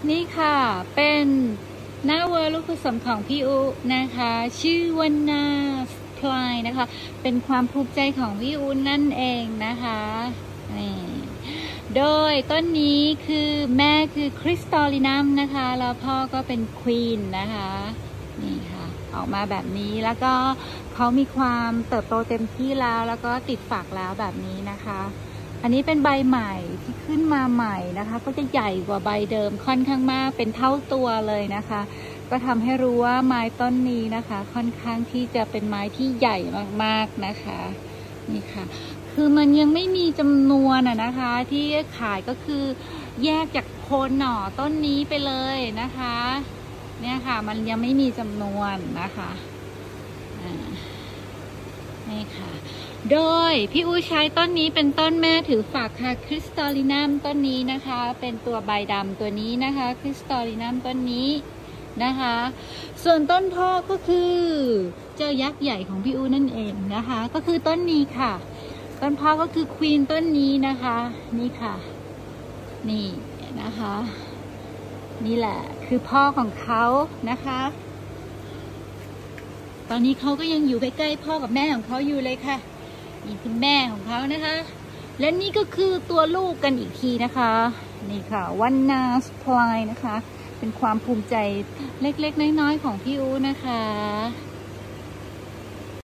นี่ค่ะเป็นหน้าเวอร์ลูกผสมของพี่อุนะคะชื่อวันนาพลายนะคะเป็นความภูมิใจของพี่อุนั่นเองนะคะนี่โดยต้นนี้คือแม่คือคริสตอลินัมนะคะแล้วพ่อก็เป็นควีนนะคะนี่ค่ะออกมาแบบนี้แล้วก็เขามีความเติบโตเต็มที่แล้วก็ติดฝักแล้วแบบนี้นะคะอันนี้เป็นใบใหม่ที่ขึ้นมาใหม่นะคะก็จะใหญ่กว่าใบเดิมค่อนข้างมากเป็นเท่าตัวเลยนะคะก็ทำให้รู้ว่าไม้ต้นนี้นะคะค่อนข้างที่จะเป็นไม้ที่ใหญ่มากๆนะคะนี่ค่ะคือมันยังไม่มีจำนวนนะคะที่ขายก็คือแยกจากโคนหน่อต้นนี้ไปเลยนะคะเนี่ยค่ะมันยังไม่มีจำนวนนะคะนี่ค่ะโดยพี่อูใช้ต้นนี้เป็นต้นแม่ถือฝากค่ะคริสตอลินัมต้นนี้นะคะเป็นตัวใบดำตัวนี้นะคะคริสตอลินัมต้นนี้นะคะส่วนต้นพ่อก็คือเจ้ายักษ์ใหญ่ของพี่อูนั่นเองนะคะก็คือต้นนี้ค่ะต้นพ่อก็คือควีนต้นนี้นะคะนี่ค่ะนี่นะคะนี่แหละคือพ่อของเขานะคะตอนนี้เขาก็ยังอยู่ใกล้ๆพ่อกับแม่ของเขาอยู่เลยค่ะนี่คือแม่ของเขานะคะและนี่ก็คือตัวลูกกันอีกทีนะคะนี่ค่ะวันนาสพลายนะคะเป็นความภูมิใจเล็กๆน้อยๆของพี่อูนะคะ